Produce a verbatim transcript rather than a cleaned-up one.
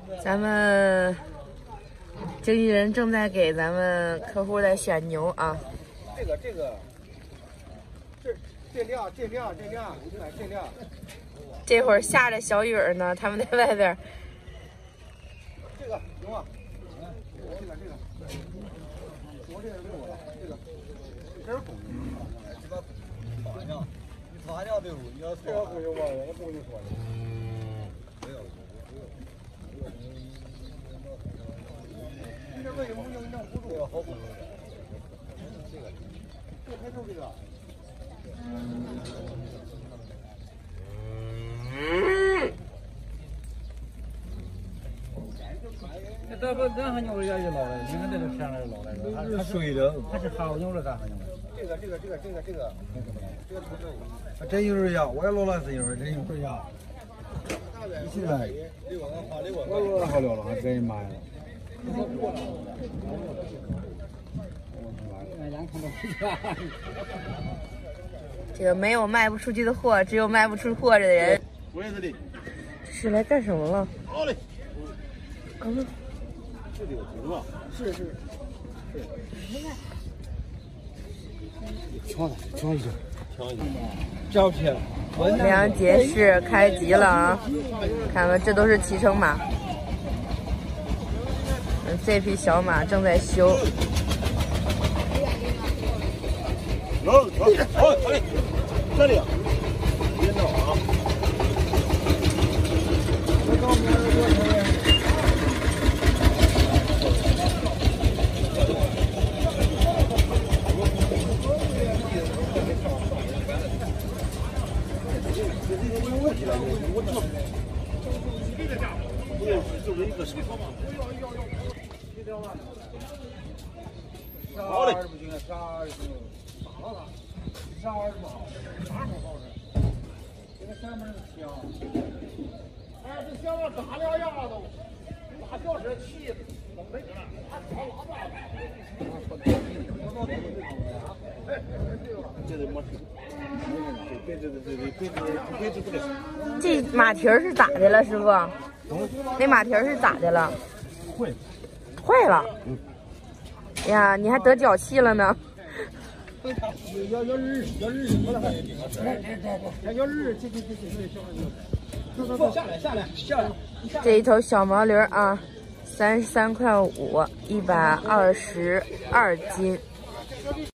咱们经纪人正在给咱们客户在选牛啊。 这个这个，这这辆这辆这辆，你看这辆。 这会儿下着小雨儿呢，他们在外边。 这个牛啊，这个这个，我这个六了，这个这是公牛。这个花娘，你花娘队伍，你要这个公牛吧，我不跟你说的。没有。 你这为什么要让不住呀？好不容易，这个，这还就这个。 那这不咱和牛也是老的，你看这都前来老的，它是水的，它是哈牛的，咱和牛。 这个这个这个这个这个，这个不真有人要，我也老了这一会儿，真有人要。现在，我我好了了，还真买了。 这个没有卖不出去的货，只有卖不出货的人。 我也是的。 这是来干什么了？ 好嘞。 嗯。 是这个牛啊。是是是。抢它，抢一下，抢一下。照片。 两节式开机了啊！看看，这都是骑乘马。 这匹小马正在修。 好，好，好，来，这里，别闹啊！就是一个什么嘛？ 好嘞，不行，啥儿不行，打了他，啥儿不好，啥儿不好使，这个前面是香。哎，这小子打了牙都，大轿车气的，都没了，还跑老大了。这得没事，别别别别别别别别这马蹄儿是咋的了，师傅？那马蹄儿是咋的了？ 坏， 坏了。嗯。 呀，你还得脚气了呢！ 要要日要日什么了？要要日，这这这这这这，下来下来下来。 这一头小毛驴啊，三十三块五，一百二十二斤。